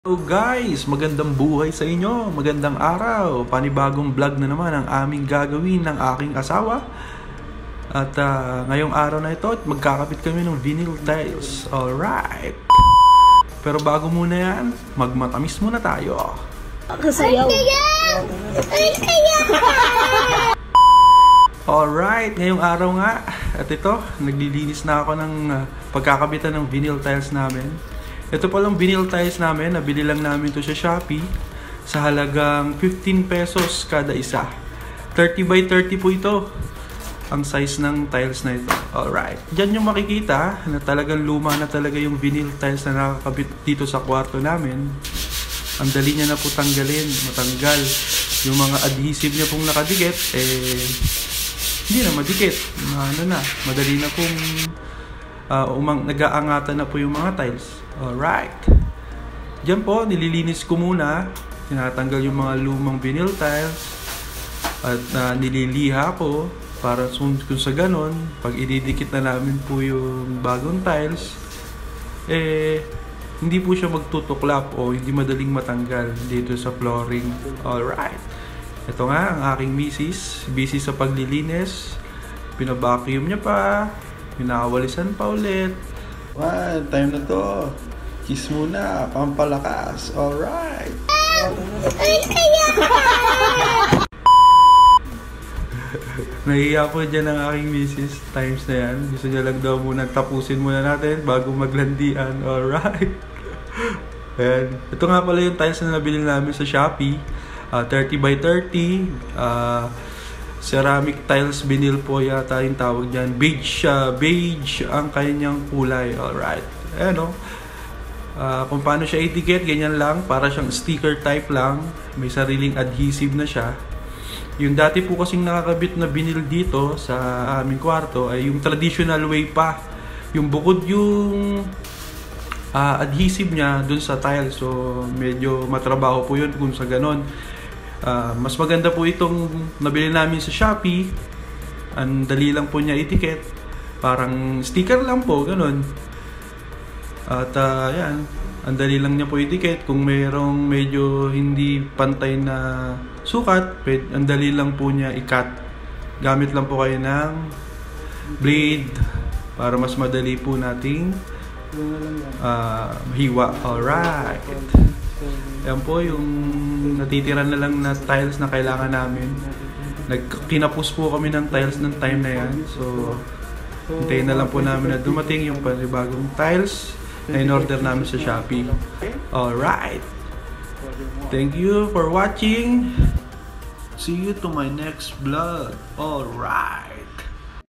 Hello guys! Magandang buhay sa inyo, magandang araw. Panibagong vlog na naman ang aming gagawin ng aking asawa. At ngayong araw na ito, magkakapit kami ng vinyl tiles. Alright! Pero bago muna yan, magmatamis muna tayo. Kasayaw. Alright, ngayong araw nga. At ito, naglilinis na ako ng pagkakabitan ng vinyl tiles namin. Ito palang vinyl tiles namin, nabili lang namin to sa Shopee sa halagang 15 pesos kada isa. 30 by 30 po ito ang size ng tiles na ito. Alright, dyan yung makikita na talagang luma na talaga yung vinyl tiles na nakakabit dito sa kwarto namin. Ang dali niya na po tanggalin, matanggal. Yung mga adhesive niya pong nakadikit, hindi na madikit. Madali na pong nag-aangatan na po yung mga tiles. Alright. Diyan po, nililinis ko muna. Tinatanggal yung mga lumang vinyl tiles. At nililiha ko para kung sa ganon, pag ididikit na namin po yung bagong tiles, hindi po siya magtutuklap o hindi madaling matanggal dito sa flooring. Alright. Ito nga ang aking misis. Busy sa paglilinis. Pinabacuum niya pa. Pinawalisan pa ulit. Time na to. Kiss muna, pampalakas. Alright. Nahiya po dyan ang aking misis. Times na yan. Gusto niya lang daw muna tapusin muna natin bago maglandian. Alright. Ayan. Ito nga pala yung tiles na nabili namin sa Shopee. 30 by 30. Ceramic tiles vinyl po yata yung tawag dyan. Beige ang kanyang kulay. Alright. Ayan o. Kung paano siya itikit, ganyan lang. Para siyang sticker type lang. May sariling adhesive na siya. Yung dati po kasing nakakabit na vinyl dito sa aming kwarto ay yung traditional way pa. Yung bukod yung adhesive niya dun sa tile. So medyo matrabaho po yun kung sa ganon. Mas maganda po itong nabili namin sa Shopee. Ang dali lang po niya itikit. Parang sticker lang po, ganun. At yan, ang dali lang niya po itikit. Kung mayroong medyo hindi pantay na sukat, ang dali lang po niya i-cut. Gamit lang po kayo ng blade para mas madali po nating hiwa. Alright. Yan po yung natitira na lang na tiles na kailangan namin. Kinapos po kami ng tiles ng time na yan. So, hintayin na lang po namin na dumating yung panibagong tiles na in-order namin sa Shopee. Alright. Thank you for watching. See you to my next vlog. Alright.